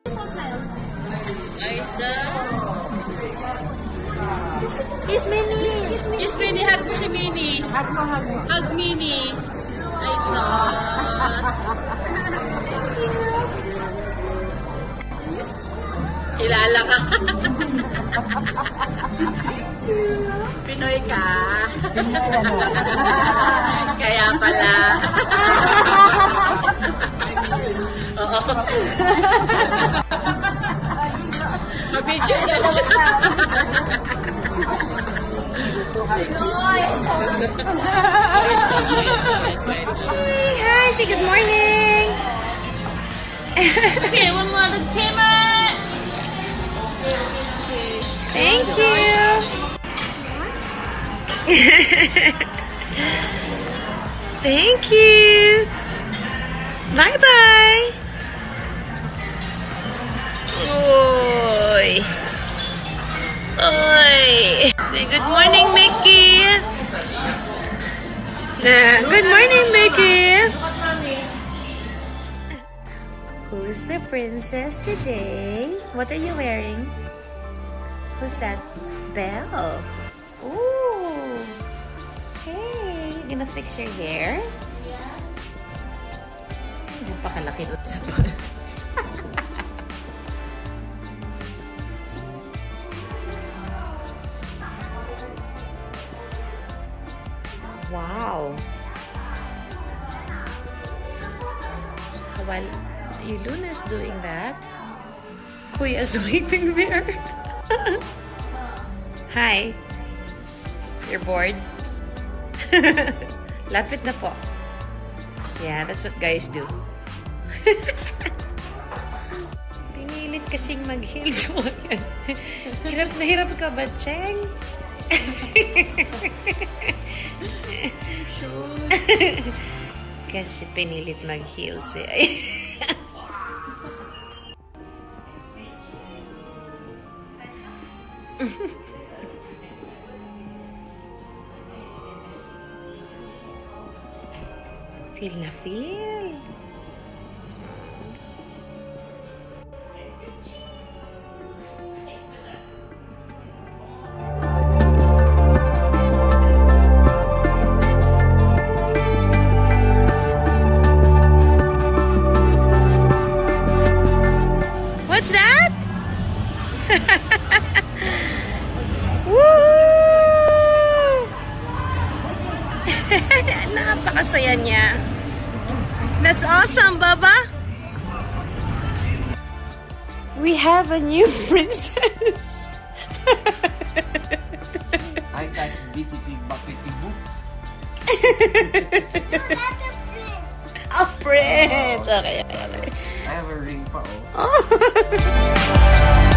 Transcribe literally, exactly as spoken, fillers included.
Aisa. Kiss Minnie. Kiss Minnie. Hug mo si Minnie. Hug mo, hug mo. Hug Minnie. Aisa. Kilala ka. Pinoy ka. Kaya pala. Oo. Mabidyo na siya. Hi, say good morning. Okay, one more look, camera. Thank you. Thank you. Bye-bye. Oy. Oy. Say good morning, Mickey. Nah, good morning, Mickey. Who's the princess today? What are you wearing? Who's that? Belle. Ooh. Hey, you gonna fix your hair? Napakalaki doon sa sapatos. Wow. So while Luna's doing that, Kuya's waiting there. Hi. You're bored? Lapit na po. Yeah, that's what guys do. Pinilit kasing mag-heels mo yan. Hirap na hirap ka ba, Cheng? Kasi pinilit mag-heels eh. Feel na feel. What's that? Napakasaya niya. That's awesome, Baba. We have a new princess. I got B T P Bakiti book. A prince. Okay, okay. I have a ring pa, oh.